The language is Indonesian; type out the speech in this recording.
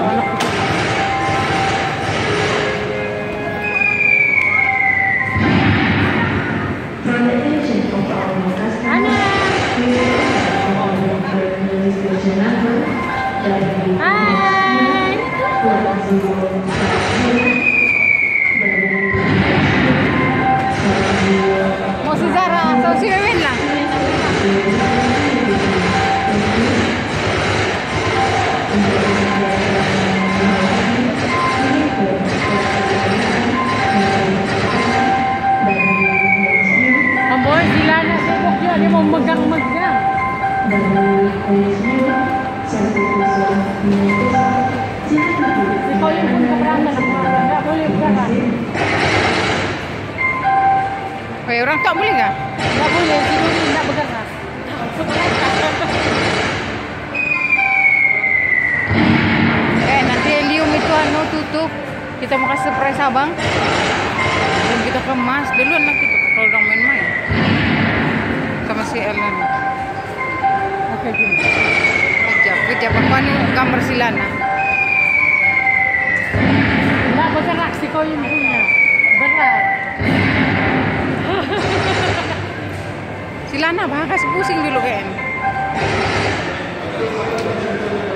Mau si Zara atau si Wewen lah. Amboy, sila na sibuk dia, dia mau megang-megang. Ikaw yung pun keberatan, enggak boleh bergerak. Weh, orang tak boleh kah? Enggak boleh, sini enggak bergerak. Nanti helium itu anu tutup. Kita mau kasih surprise abang. Dan kita kemas dulu anak kita kalau orang main-main. Sama si Ellen. Oke, gini. Kejap. Apa ni gambar Silana? Enggak bergerak sih kau yang punya. Berat. Silana bahkan pusing dulu kan.